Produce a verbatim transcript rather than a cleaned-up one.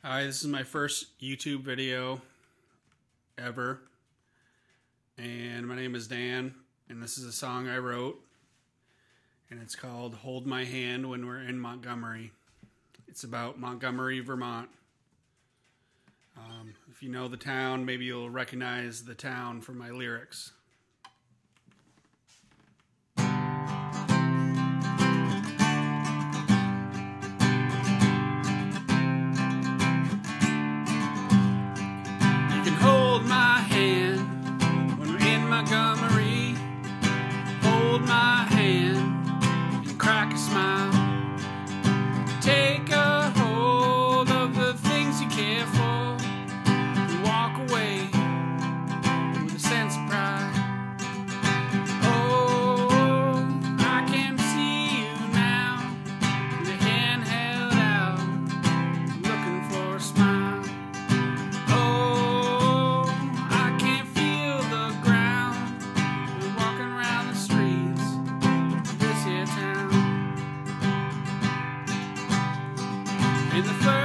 Hi, this is my first YouTube video ever, and my name is Dan, and this is a song I wrote, and it's called Hold My Hand When We're in Montgomery. It's about Montgomery, Vermont. Um, if you know the town, maybe you'll recognize the town from my lyrics. Hold my hand when we're in Montgomery. Hold my hand and crack a smile. Take a hold of the things you care for and walk away with a sense of pride. Oh, I can see you now, with your hand held out, looking for a smile. In the first